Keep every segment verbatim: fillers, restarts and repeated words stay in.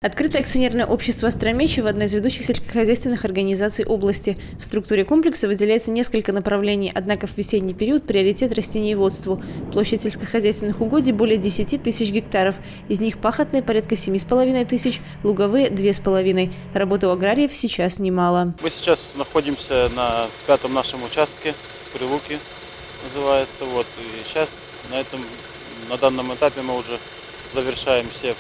Открытое акционерное общество «Остромечево» – одна из ведущих сельскохозяйственных организаций области. В структуре комплекса выделяется несколько направлений, однако в весенний период приоритет растениеводству. Площадь сельскохозяйственных угодий более десяти тысяч гектаров. Из них пахотные порядка семи с половиной тысяч, луговые – две с половиной. Работы у аграриев сейчас немало. Мы сейчас находимся на пятом нашем участке, Прилуки называется. Вот. И сейчас на, этом, на данном этапе мы уже завершаем сев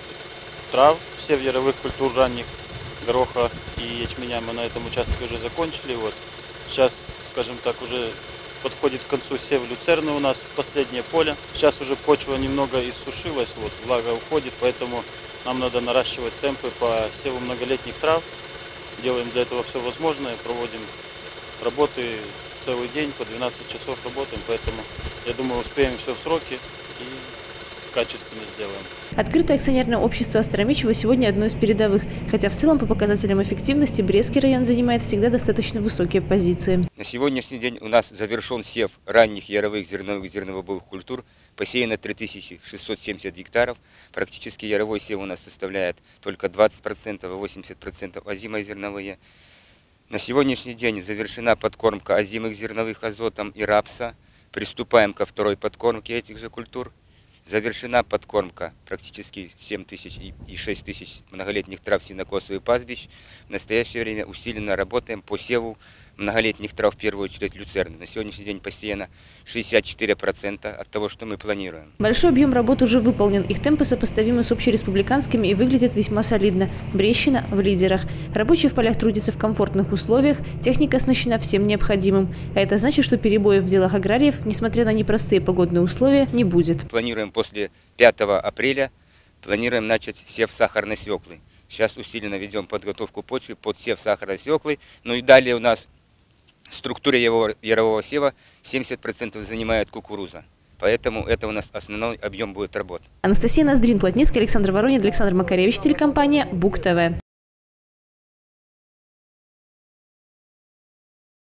трав, сев яровых культур ранних, гороха и ячменя мы на этом участке уже закончили. Вот. Сейчас, скажем так, уже подходит к концу сев люцерны у нас, последнее поле. Сейчас уже почва немного иссушилась, вот, влага уходит, поэтому нам надо наращивать темпы по севу многолетних трав. Делаем для этого все возможное, проводим работы целый день, по двенадцать часов работаем, поэтому, я думаю, успеем все в сроки и качественно сделаем. Открытое акционерное общество «Остромечево» сегодня одно из передовых, хотя в целом по показателям эффективности Брестский район занимает всегда достаточно высокие позиции. На сегодняшний день у нас завершен сев ранних яровых зерновых зерновобовых культур, посеяно три тысячи шестьсот семьдесят гектаров, практически яровой сев у нас составляет только двадцать процентов, а восемьдесят процентов озимые зерновые. На сегодняшний день завершена подкормка озимых зерновых азотом и рапса, приступаем ко второй подкормке этих же культур. Завершена подкормка практически семь тысяч и шесть тысяч многолетних трав сенокосов и пастбищ. В настоящее время усиленно работаем по севу многолетних трав, в первую очередь люцерны. На сегодняшний день посеяно шестьдесят четыре процента от того, что мы планируем. Большой объем работ уже выполнен. Их темпы сопоставимы с общереспубликанскими и выглядят весьма солидно. Брестщина в лидерах. Рабочие в полях трудятся в комфортных условиях, техника оснащена всем необходимым. А это значит, что перебоев в делах аграриев, несмотря на непростые погодные условия, не будет. Планируем после пятого апреля, планируем начать сев сахарной свеклы. Сейчас усиленно ведем подготовку почвы под сев сахарной свеклы. Ну и далее у нас в структуре его ярового сева семьдесят процентов занимает кукуруза. Поэтому это у нас основной объем будет работ. Анастасия Ноздрин, Плотницкий, Александр Воронин, Александр Макаревич, телекомпания БУК ТВ.